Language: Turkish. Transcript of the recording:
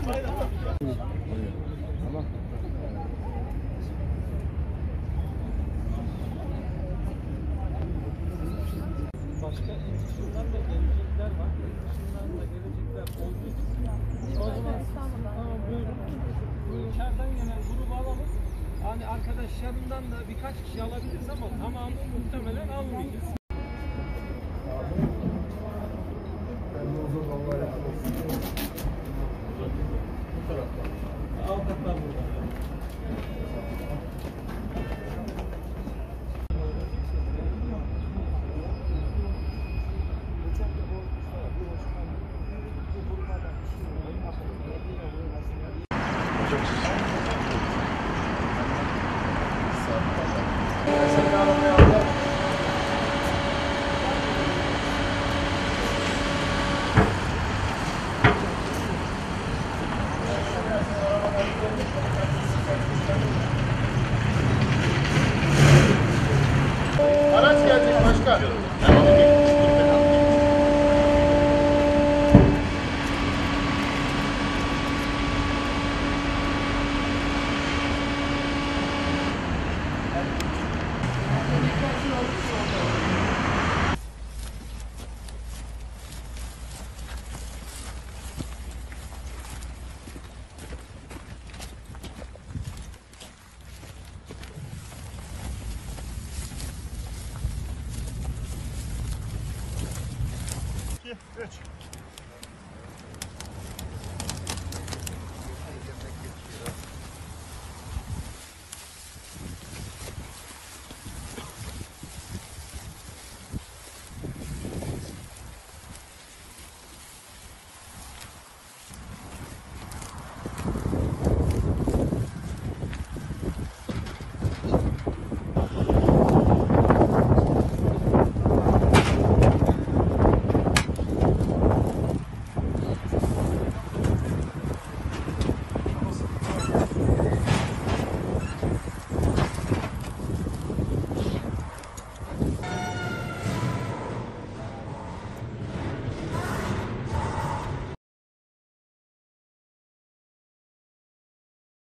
Başka şundan da gelecekler var. Şundan da gelecekler olduğu için. O zaman tamam buyurun. Bu içeriden gelen grubu alalım. Hani arkadaşlarından da birkaç kişi alabiliriz ama tamamı muhtemelen almayacağız. Avukatlar burada. Araç gelecek başka. Üç.